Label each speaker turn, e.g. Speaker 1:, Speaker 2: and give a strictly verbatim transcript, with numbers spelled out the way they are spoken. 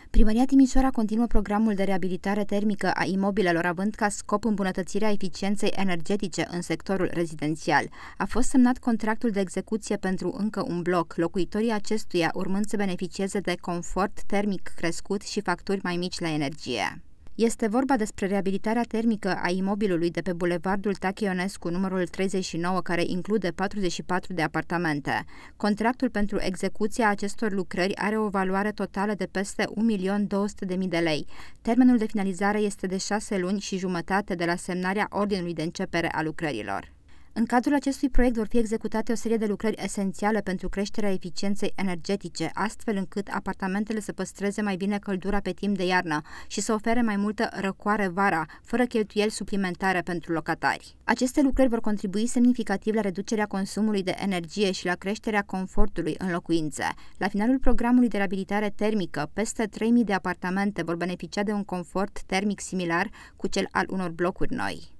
Speaker 1: Primăria Timișoara continuă programul de reabilitare termică a imobilelor, având ca scop îmbunătățirea eficienței energetice în sectorul rezidențial. A fost semnat contractul de execuție pentru încă un bloc, locuitorii acestuia urmând să beneficieze de confort termic crescut și facturi mai mici la energie. Este vorba despre reabilitarea termică a imobilului de pe bulevardul Tache Ionescu, numărul treizeci și nouă, care include patruzeci și patru de apartamente. Contractul pentru execuția acestor lucrări are o valoare totală de peste un milion două sute de mii de lei. Termenul de finalizare este de șase luni și jumătate de la semnarea ordinului de începere a lucrărilor. În cadrul acestui proiect vor fi executate o serie de lucrări esențiale pentru creșterea eficienței energetice, astfel încât apartamentele să păstreze mai bine căldura pe timp de iarnă și să ofere mai multă răcoare vara, fără cheltuieli suplimentare pentru locatari. Aceste lucrări vor contribui semnificativ la reducerea consumului de energie și la creșterea confortului în locuințe. La finalul programului de reabilitare termică, peste trei mii de apartamente vor beneficia de un confort termic similar cu cel al unor blocuri noi.